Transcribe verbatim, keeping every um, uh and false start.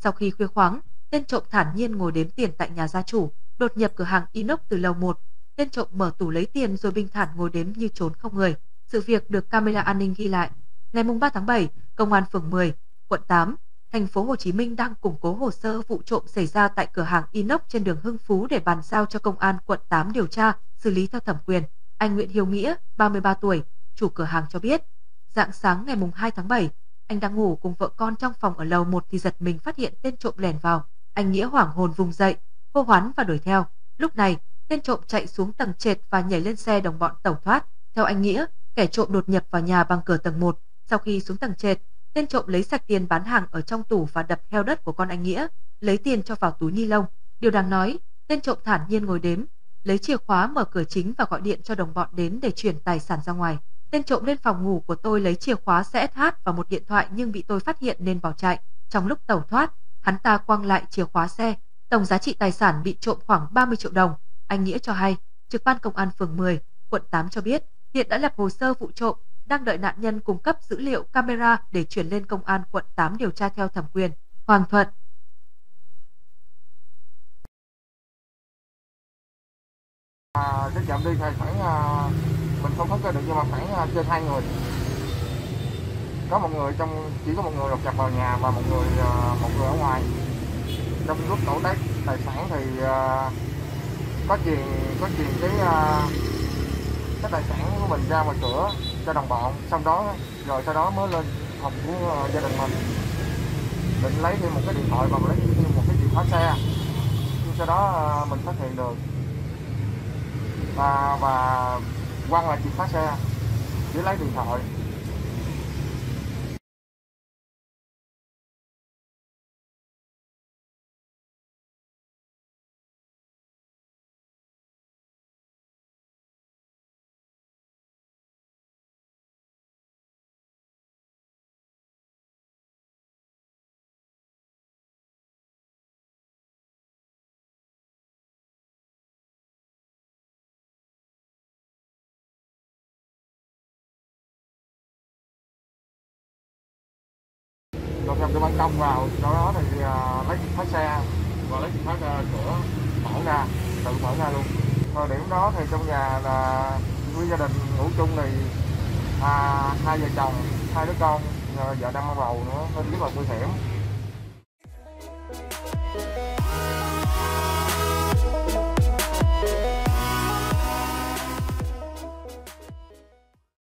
Sau khi khuya khoáng, tên trộm thản nhiên ngồi đếm tiền tại nhà gia chủ, đột nhập cửa hàng inox từ lầu một. Tên trộm mở tủ lấy tiền rồi bình thản ngồi đếm như trốn không người. Sự việc được camera an ninh ghi lại. Ngày ba tháng bảy, Công an phường mười, quận tám, thành phố Hồ Chí Minh đang củng cố hồ sơ vụ trộm xảy ra tại cửa hàng inox trên đường Hưng Phú để bàn giao cho Công an quận tám điều tra, xử lý theo thẩm quyền. Anh Nguyễn Hiếu Nghĩa, ba mươi ba tuổi, chủ cửa hàng cho biết, rạng sáng ngày hai tháng bảy, anh đang ngủ cùng vợ con trong phòng ở lầu một thì giật mình phát hiện tên trộm lẻn vào. Anh Nghĩa hoảng hồn vùng dậy, hô hoán và đuổi theo. Lúc này, tên trộm chạy xuống tầng trệt và nhảy lên xe đồng bọn tẩu thoát. Theo anh Nghĩa, kẻ trộm đột nhập vào nhà bằng cửa tầng một. Sau khi xuống tầng trệt, tên trộm lấy sạch tiền bán hàng ở trong tủ và đập heo đất của con anh Nghĩa, lấy tiền cho vào túi ni lông. Điều đáng nói, tên trộm thản nhiên ngồi đếm, lấy chìa khóa mở cửa chính và gọi điện cho đồng bọn đến để chuyển tài sản ra ngoài. Tên trộm lên phòng ngủ của tôi lấy chìa khóa xê ét hát và một điện thoại nhưng bị tôi phát hiện nên bỏ chạy. Trong lúc tẩu thoát, hắn ta quăng lại chìa khóa xe. Tổng giá trị tài sản bị trộm khoảng ba mươi triệu đồng. Anh Nghĩa cho hay, trực ban công an phường mười, quận tám cho biết, hiện đã lập hồ sơ vụ trộm, đang đợi nạn nhân cung cấp dữ liệu camera để chuyển lên công an quận tám điều tra theo thẩm quyền. Hoàng Thuận. À, cái chậm đi thì khoảng à, mình không thống kê được nhưng mà khoảng à, trên hai người. Có một người trong chỉ có một người đột nhập vào nhà và một người à, một người ở ngoài. Trong lúc tẩu tát tài sản thì à, có truyền có truyền cái à, cái tài sản của mình ra ngoài cửa cho đồng bọn, xong đó rồi sau đó mới lên phòng của uh, gia đình mình định lấy thêm một cái điện thoại và lấy thêm một cái chìa khóa xe, nhưng sau đó uh, mình phát hiện được và và quăng lại chìa khóa xe để lấy điện thoại. Đột nhập từ ban công vào, sau đó thì uh, lấy chìa khóa xe và lấy chìa khóa cửa mở ra, tự mở ra luôn. Thời điểm đó thì trong nhà là nguyên gia đình ngủ chung thì à, hai vợ chồng, hai đứa con, vợ đang mang bầu nữa nên rất là nguy hiểm.